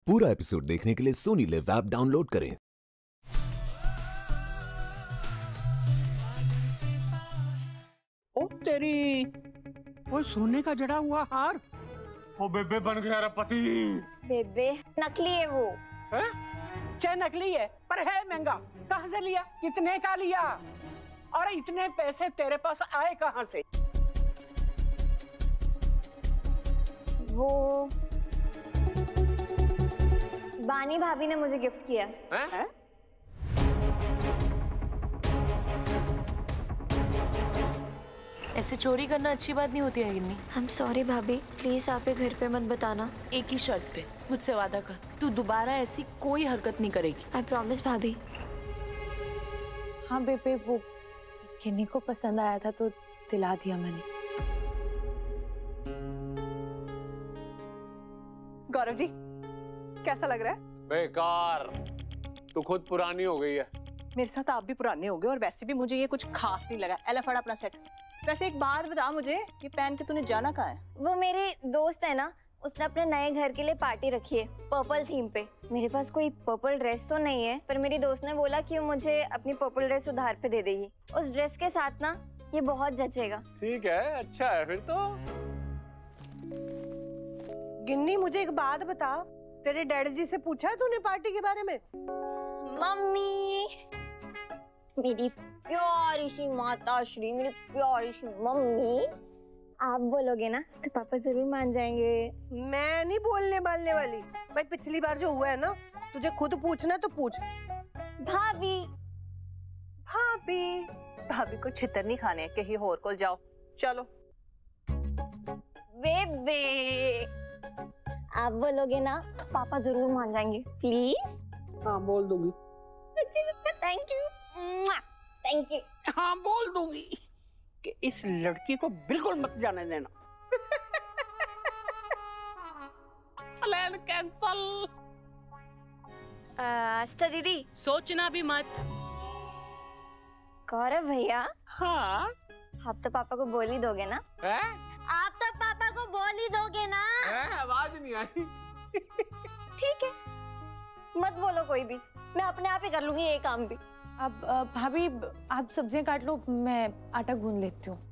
पूरा एपिसोड देखने के लिए सोनी लिव ऐप डाउनलोड करें। ओ तेरी, वो सोने का जड़ा हुआ हार, वो बेबे बन गया रे पति। बेबे नकली है वो। है? चाहे नकली है पर है महंगा। कहाँ से लिया, कितने का लिया, और इतने पैसे तेरे पास आए कहाँ से? वो बानी भाभी ने मुझे गिफ्ट किया। है? ऐसे चोरी करना अच्छी बात नहीं होती है गिन्नी। I'm sorry भाभी, प्लीज आप घर पे मत बताना। एक ही शर्त पे मुझसे वादा कर, तू दोबारा ऐसी कोई हरकत नहीं करेगी। I promise भाभी। हाँ बेबे, वो गिन्नी को पसंद आया था तो दिला दिया मैंने। गौरव जी, कैसा लग रहा है? बेकार, तू खुद पुरानी हो गई है। मेरे साथ आप भी पुराने हो गए, और वैसे भी मुझे ये कुछ खास नहीं लगा। एला फड़ा अपना सेट। वैसे एक बात बता मुझे, ये पहन के तूने जाना कहाँ है? वो मेरी दोस्त है ना, उसने अपने नए घर के लिए पार्टी रखी है पर्पल थीम पे। मेरे पास कोई पर्पल ड्रेस तो नहीं है, पर मेरी दोस्त ने बोला कि वो मुझे अपनी पर्पल ड्रेस उधार पे दे देगी। उस ड्रेस के साथ ना ये बहुत जचेगा। ठीक है, अच्छा है फिर तो। गिन्नी, मुझे एक बात बता, तेरे डैडी जी से पूछा है तूने पार्टी के बारे में? मम्मी, मेरी प्यारी सी माता श्री, मेरी प्यारी सी मम्मी, आप बोलोगे ना तो पापा जरूर मान जाएंगे। मैं नहीं बोलने बालने वाली भाई। पिछली बार जो हुआ है ना, तुझे खुद पूछना तो पूछ। भाभी भाभी भाभी को छितर नहीं खाने, कहीं और को जाओ। चलो बेबे, आप बोलोगे ना पापा जरूर मान जाएंगे, प्लीज। हाँ बोल दूंगी। Thank you, thank you. हाँ बोल दूंगी कि इस लड़की को बिल्कुल मत जाने देना। Plan cancel. आस्था दीदी, सोचना भी मत। गौरव भैया, हाँ आप तो पापा को बोल ही दोगे ना? है? आप तो पापा को बोल ही दोगे ना? आवाज नहीं आई। ठीक है, मत बोलो कोई भी, मैं अपने आप ही कर लूंगी ये काम भी। अब भाभी आप सब्जियां काट लो, मैं आटा गूंद लेती हूँ।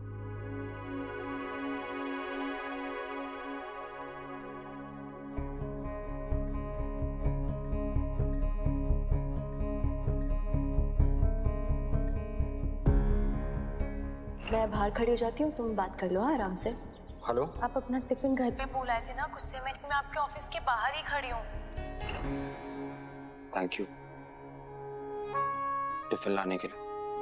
मैं बाहर खड़ी हो जाती हूँ, तुम बात कर लो आराम से। हेलो, आप अपना टिफिन घर पे भूल आए थे ना, गुस्से में मैं आपके ऑफिस के बाहर ही खड़ी हूँ। थैंक यू टिफिन लाने के लिए।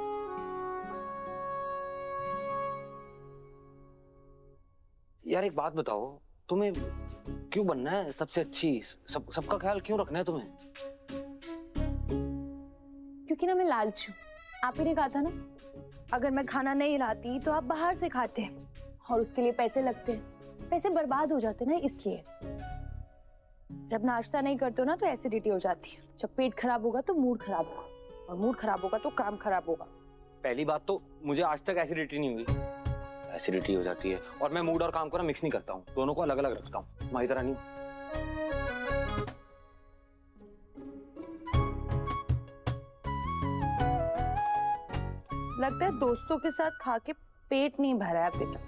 यार एक बात बताओ, तुम्हें क्यों बनना है सबसे अच्छी? सबका ख्याल क्यों रखना है तुम्हें? क्योंकि ना मैं लालच हूँ। आप ही ने कहा था ना, अगर मैं खाना नहीं लाती तो आप बाहर से खाते हैं, और उसके लिए पैसे लगते हैं, पैसे बर्बाद हो जाते हैं ना, इसलिए। जब नाश्ता नहीं करते हो ना तो एसिडिटी हो जाती है, जब पेट खराब होगा तो मूड खराब होगा, और मूड खराब होगा तो काम खराब होगा। पहली बात तो मुझे आज तक एसिडिटी नहीं हुई। एसिडिटी हो जाती है, और मैं मूड और काम को ना मिक्स नहीं करता हूँ, दोनों को अलग अलग रखता हूँ, तुम्हारी तरह नहीं। लगता है दोस्तों के साथ खा के पेट नहीं भरा है बेटा।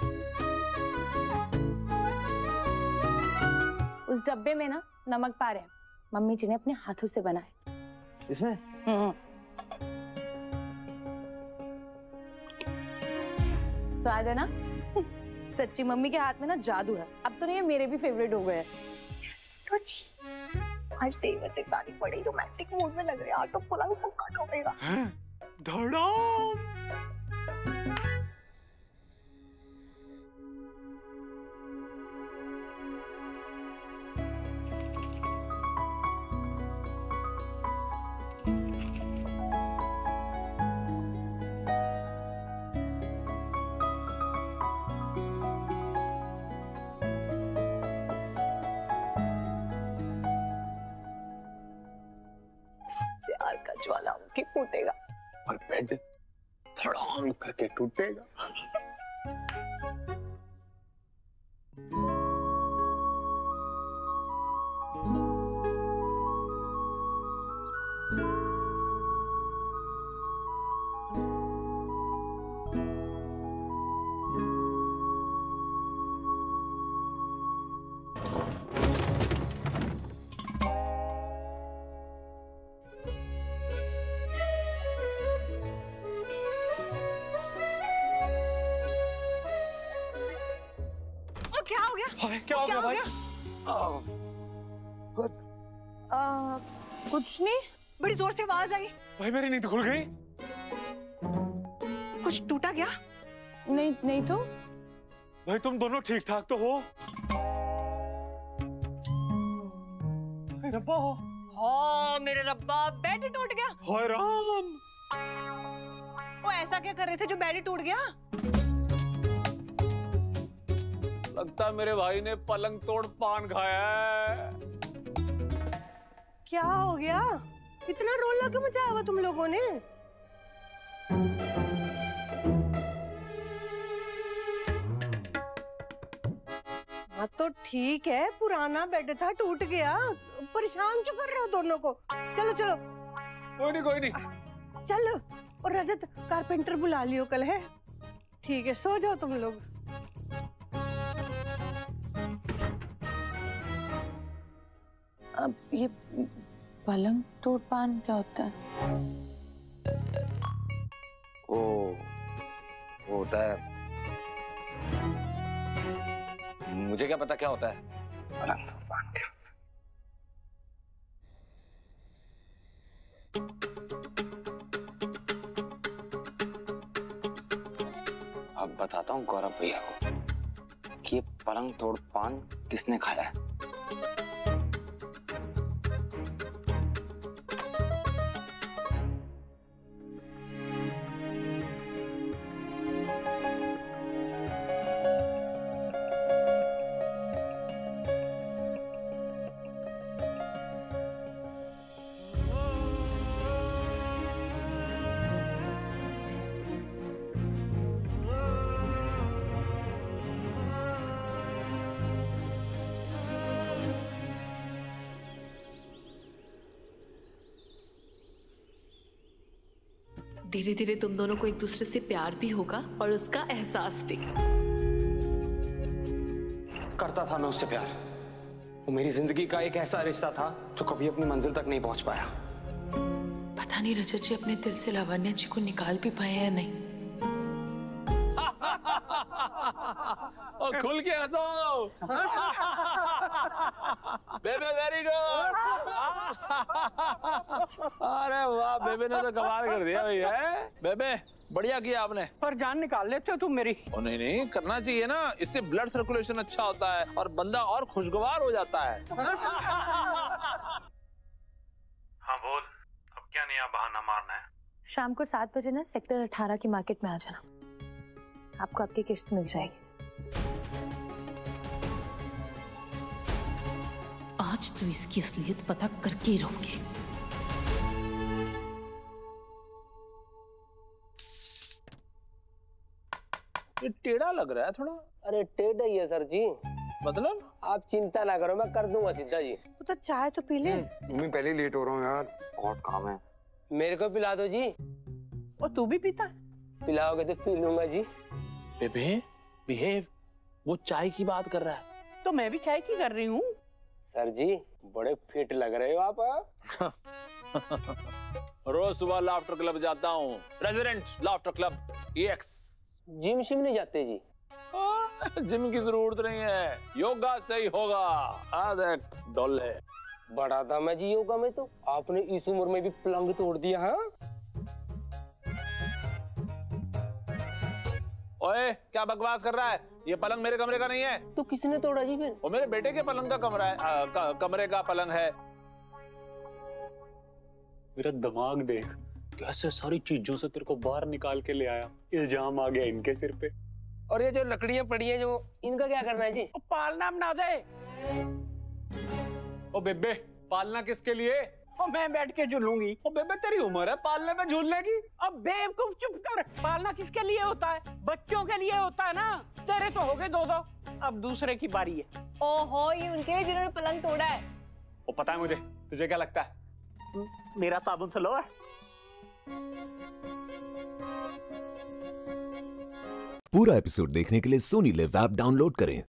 उस डब्बे में ना नमक पा रहे हैं, मम्मी जी ने अपने हाथों से बनाए। इसमें स्वाद है ना? सच्ची मम्मी के हाथ में ना जादू है। अब तो नहीं, मेरे भी फेवरेट हो गए हैं। आज देवते गाड़ी बड़ी रोमांटिक मूड में लग रही है। आज तो पलंग पक्का ठोकेगा। धड़ाम। प्यार का ज्वालामुखी फूटेगा और बेड धड़ाम करके टूटेगा। क्या हो गया भाई? कुछ नहीं। बड़ी जोर से आवाज आई। भाई मेरी नींद खुल गई। कुछ टूटा क्या? नहीं तो। भाई तुम दोनों ठीक ठाक तो हो? रब्बा, हाँ मेरे रब्बा, बेड टूट गया। हाय राम। वो ऐसा क्या कर रहे थे जो बेड टूट गया? लगता है मेरे भाई ने पलंग तोड़ पान खाया है। क्या हो गया? इतना रोला क्यों मचाया हुआ तुम लोगों ने? हाँ तो ठीक है, पुराना बेड था, टूट गया। परेशान क्यों कर रहे हो दोनों को? चलो चलो। कोई नहीं। चलो। और रजत, कारपेंटर बुला लियो कल, है? ठीक है, सो जाओ तुम लोग। अब ये पलंग तोड़ पान क्या होता है? वो होता है, मुझे क्या पता क्या होता है। पलंग तोड़ पान क्या होता है? अब बताता हूँ गौरव भैया को कि ये पलंग तोड़ पान किसने खाया है। धीरे धीरे तुम दोनों को एक दूसरे से प्यार भी होगा और उसका एहसास भी। करता था मैं उससे प्यार। वो मेरी जिंदगी का एक ऐसा रिश्ता था जो कभी अपनी मंजिल तक नहीं पहुंच पाया। पता नहीं रजत जी अपने दिल से लावण्या जी को निकाल भी पाए या नहीं। और खुल के हंसो। बेबे वेरी गुड। अरे वाह, बेबे ने तो कमाल कर दिया भैया। बेबे बढ़िया किया आपने। पर जान निकाल लेते हो तुम मेरी। ओ नहीं, करना चाहिए ना, इससे ब्लड सर्कुलेशन अच्छा होता है और बंदा और खुशगवार हो जाता है। हाँ बोल, अब क्या नया बहाना मारना है? शाम को 7 बजे ना सेक्टर 18 की मार्केट में आ जाना, आपको आपकी किश्त मिल जाएगी। आज तो इसकी असलियत पता करके ही रहूंगी। ये टेढ़ा लग रहा है थोड़ा। अरे टेढ़ा ही है सर जी। मतलब? आप चिंता ना करो, मैं कर दूंगा सीधा जी। तो चाय तो पी ले। मम्मी पहले ही लेट हो रहा हूँ यार, बहुत काम है। मेरे को पिला दो जी। और तू भी पीता? पिलाओगे तो पी लूंगा जी। बेबे बिहेव, वो चाय की बात कर रहा है। तो मैं भी चाय की कर रही हूँ। सर जी बड़े फिट लग रहे हो आप। रोज सुबह लाफ्टर क्लब जाता हूँ, president laughter club EX। Gym शिम नहीं जाते जी? जिम की जरूरत नहीं है, योगा से ही होगा। डॉल है। बड़ा था मैं जी योगा में, तो आपने इस उम्र में भी पलंग तोड़ दिया। हाँ ओए क्या बकवास कर रहा है? ये पलंग मेरे कमरे का नहीं है। तो किसने तोड़ा जी फिर? वो मेरे बेटे के पलंग का कमरा है। कमरे का पलंग है। मेरा दिमाग देख, कैसे सारी चीजों से तेरे को बाहर निकाल के ले आया। इल्जाम आ गया इनके सिर पे। और ये जो लकड़ियां पड़ी हैं, जो इनका क्या करना है जी? पालना बना दे। ओ बेबे, पालना किसके लिए? और मैं बैठ के झूलूंगी। ओ बेबे तेरी उम्र है पालने में झूलने की। अब बेवकूफ चुप कर। पालना किसके लिए होता है? बच्चों के लिए होता है ना। तेरे तो हो गए 2-2, अब दूसरे की बारी है। ओहो, ये उनके लिए जिन्होंने पलंग तोड़ा है। ओ पता है मुझे, तुझे क्या लगता है मेरा साबुन स्लो है? पूरा एपिसोड देखने के लिए सोनी लिव ऐप डाउनलोड करें